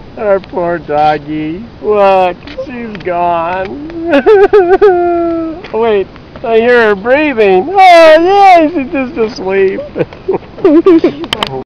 Our poor doggy. What? She's gone. Wait, I hear her breathing. Oh, yeah, she's just asleep.